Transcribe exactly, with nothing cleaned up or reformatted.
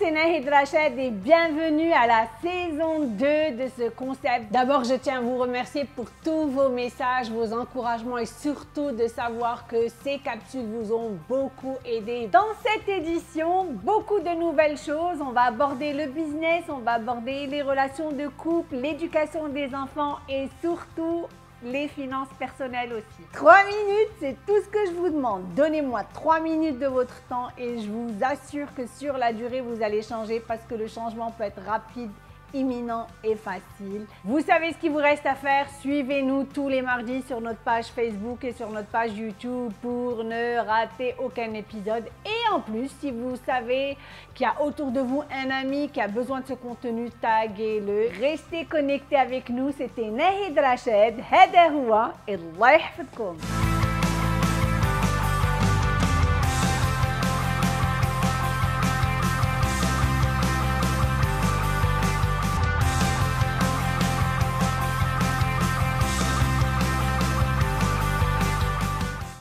c'est Nahid Rachad et bienvenue à la saison deux de ce concept. D'abord, je tiens à vous remercier pour tous vos messages, vos encouragements et surtout de savoir que ces capsules vous ont beaucoup aidé. Dans cette édition, beaucoup de nouvelles choses. On va aborder le business, on va aborder les relations de couple, l'éducation des enfants et surtout les finances personnelles aussi. Trois minutes, c'est tout ce que je vous demande. Donnez-moi trois minutes de votre temps et je vous assure que sur la durée, vous allez changer parce que le changement peut être rapide, imminent et facile. Vous savez ce qu'il vous reste à faire. Suivez-nous tous les mardis sur notre page Facebook et sur notre page YouTube pour ne rater aucun épisode. Et en plus, si vous savez qu'il y a autour de vous un ami qui a besoin de ce contenu, taguez-le. Restez connectés avec nous. C'était Nahid Rachad. Hada Houa et Allah yahfadkoum.